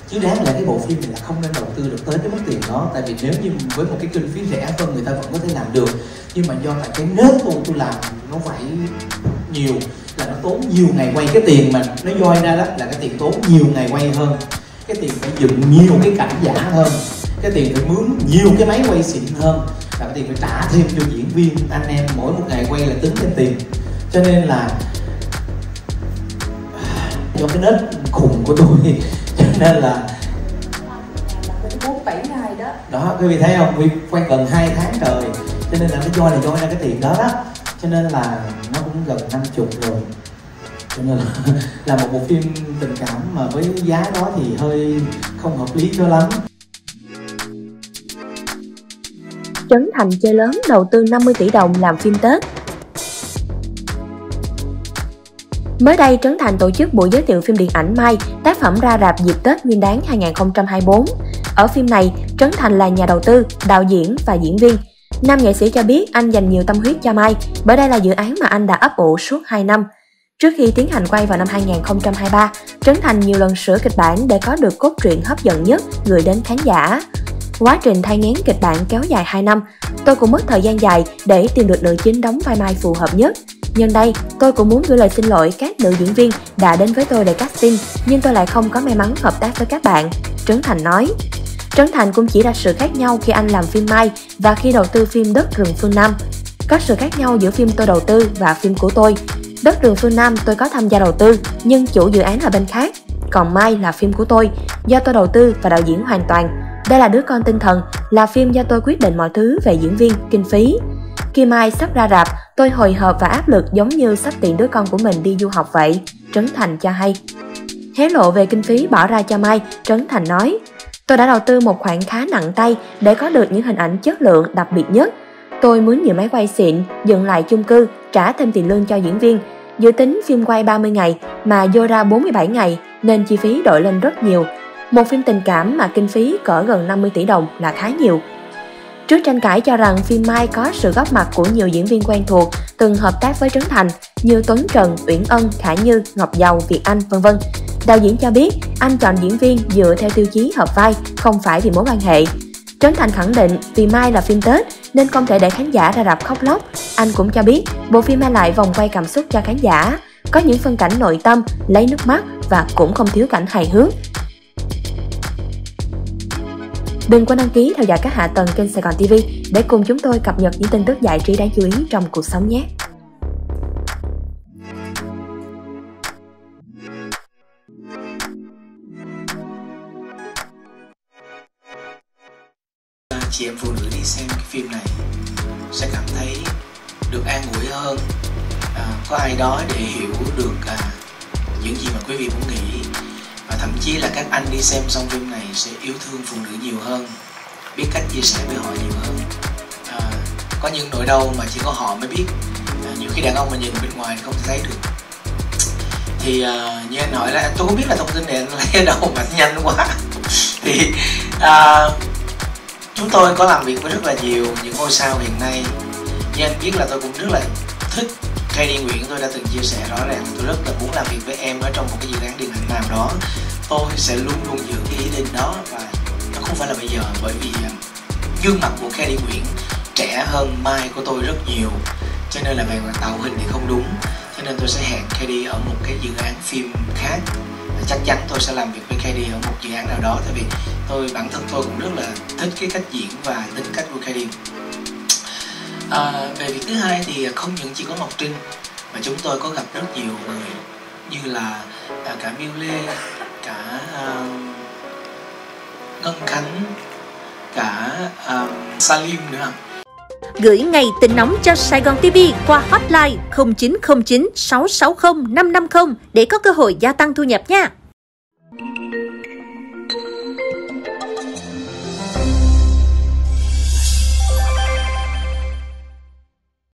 chứ đáng lẽ cái bộ phim này là không nên đầu tư được tới cái mức tiền đó. Tại vì nếu như với một cái kinh phí rẻ hơn người ta vẫn có thể làm được, nhưng mà do tại cái nết tôi làm nó phải nhiều, là nó tốn nhiều ngày quay. Cái tiền mà nó doi ra đó là cái tiền tốn nhiều ngày quay hơn, cái tiền phải dựng nhiều cái cảnh giả hơn, cái tiền phải mướn nhiều cái máy quay xịn hơn, và cái tiền phải trả thêm cho diễn viên anh em, mỗi một ngày quay là tính thêm tiền. Cho nên là do cái nết khùng của tôi cho nên là 7 ngày đó. Đó, quý vị thấy không? Vì quay gần 2 tháng trời, cho nên là nó doi ra cái tiền đó đó. Cho nên là nó cũng gần 50 rồi. Cho nên là một bộ phim tình cảm mà với giá đó thì hơi không hợp lý cho lắm. Trấn Thành chơi lớn đầu tư 50 tỷ đồng làm phim Tết. Mới đây, Trấn Thành tổ chức buổi giới thiệu phim điện ảnh Mai, tác phẩm ra rạp dịp Tết Nguyên đán 2024. Ở phim này, Trấn Thành là nhà đầu tư, đạo diễn và diễn viên. Nam nghệ sĩ cho biết anh dành nhiều tâm huyết cho Mai, bởi đây là dự án mà anh đã ấp ủ suốt 2 năm. Trước khi tiến hành quay vào năm 2023, Trấn Thành nhiều lần sửa kịch bản để có được cốt truyện hấp dẫn nhất gửi đến khán giả. Quá trình thai nghén kịch bản kéo dài 2 năm, tôi cũng mất thời gian dài để tìm được nữ chính đóng vai Mai phù hợp nhất. Nhân đây, tôi cũng muốn gửi lời xin lỗi các nữ diễn viên đã đến với tôi để casting, nhưng tôi lại không có may mắn hợp tác với các bạn, Trấn Thành nói. Trấn Thành cũng chỉ ra sự khác nhau khi anh làm phim Mai và khi đầu tư phim Đất Rừng Phương Nam. Có sự khác nhau giữa phim tôi đầu tư và phim của tôi. Đất Rừng Phương Nam tôi có tham gia đầu tư, nhưng chủ dự án là bên khác. Còn Mai là phim của tôi, do tôi đầu tư và đạo diễn hoàn toàn. Đây là Đứa Con Tinh Thần, là phim do tôi quyết định mọi thứ về diễn viên, kinh phí. Khi Mai sắp ra rạp, tôi hồi hộp và áp lực giống như sắp tiễn đứa con của mình đi du học vậy, Trấn Thành cho hay. Hé lộ về kinh phí bỏ ra cho Mai, Trấn Thành nói: tôi đã đầu tư một khoản khá nặng tay để có được những hình ảnh chất lượng đặc biệt nhất. Tôi mướn nhiều máy quay xịn, dựng lại chung cư, trả thêm tiền lương cho diễn viên. Dự tính phim quay 30 ngày mà vô ra 47 ngày nên chi phí đội lên rất nhiều. Một phim tình cảm mà kinh phí cỡ gần 50 tỷ đồng là khá nhiều. Trước tranh cãi cho rằng phim Mai có sự góp mặt của nhiều diễn viên quen thuộc từng hợp tác với Trấn Thành như Tuấn Trần, Uyển Ân, Khả Như, Ngọc Dầu, Việt Anh, v.v. Đạo diễn cho biết anh chọn diễn viên dựa theo tiêu chí hợp vai, không phải vì mối quan hệ. Trấn Thành khẳng định vì Mai là phim Tết nên không thể để khán giả ra rạp khóc lóc. Anh cũng cho biết bộ phim mang lại vòng quay cảm xúc cho khán giả, có những phân cảnh nội tâm, lấy nước mắt và cũng không thiếu cảnh hài hước. Đừng quên đăng ký theo dõi các hạ tầng kênh Sài Gòn TV để cùng chúng tôi cập nhật những tin tức giải trí đáng chú ý trong cuộc sống nhé. Chị em phụ nữ đi xem cái phim này sẽ cảm thấy được an ủi hơn, có ai đó để hiểu được những gì mà quý vị muốn nghĩ, và thậm chí là các anh đi xem xong phim này sẽ yêu thương phụ nữ nhiều hơn, biết cách chia sẻ với họ nhiều hơn. Có những nỗi đau mà chỉ có họ mới biết, nhiều khi đàn ông mà nhìn bên ngoài không thấy được. Thì như anh hỏi là tôi không biết là thông tin này anh lấy ở đâu mà nhanh quá. Thì chúng tôi có làm việc với rất là nhiều những ngôi sao hiện nay. Như anh biết là tôi cũng rất là thích Kylie Nguyễn. Tôi đã từng chia sẻ rõ ràng là tôi rất là muốn làm việc với em ở trong một cái dự án điện ảnh nào đó. Tôi sẽ luôn luôn giữ cái ý định đó, và nó không phải là bây giờ, bởi vì gương mặt của Kylie Nguyễn trẻ hơn Mai của tôi rất nhiều, cho nên là về mặt tạo hình thì không đúng. Cho nên tôi sẽ hẹn Kylie ở một cái dự án phim khác. Chắc chắn tôi sẽ làm việc với Kylie ở một dự án nào đó, tại vì bản thân tôi cũng rất là thích cái cách diễn và tính cách của Kylie. Về việc thứ hai thì không những chỉ có Ngọc Trinh mà chúng tôi có gặp rất nhiều người như là cả Miu Lê, cả Ngân Khánh, cả Salim nữa. Gửi ngay tin nóng cho Sài Gòn TV qua hotline 0909 660 550 để có cơ hội gia tăng thu nhập nha.